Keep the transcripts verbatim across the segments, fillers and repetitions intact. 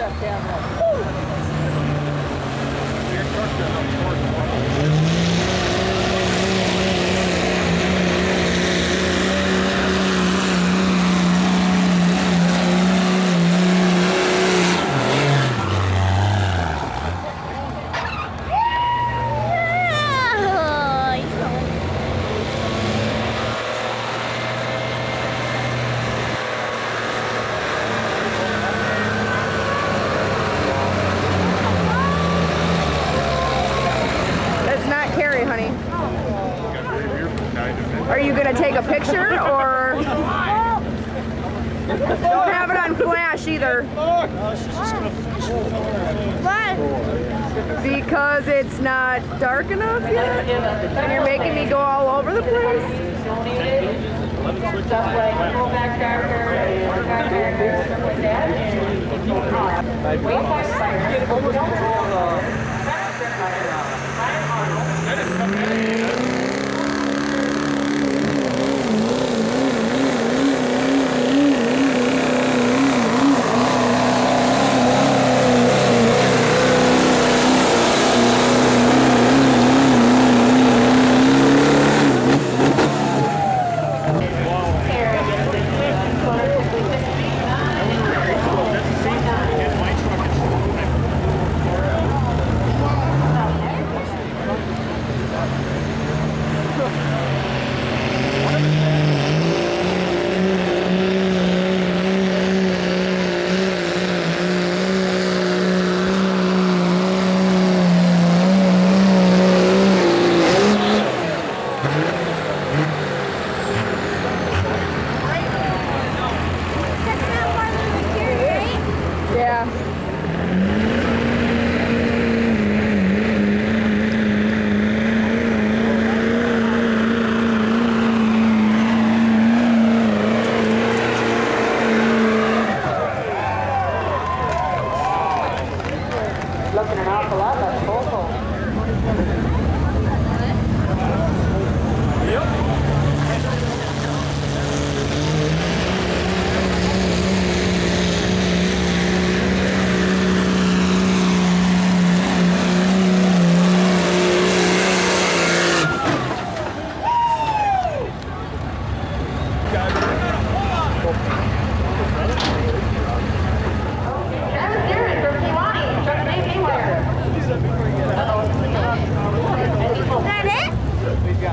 that camera. Are you going to take a picture or don't have it on flash either? Why? Because it's not dark enough yet and you're making me go all over the place? Looking an awful lot like Volvo.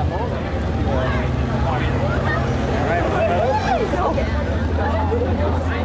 That it?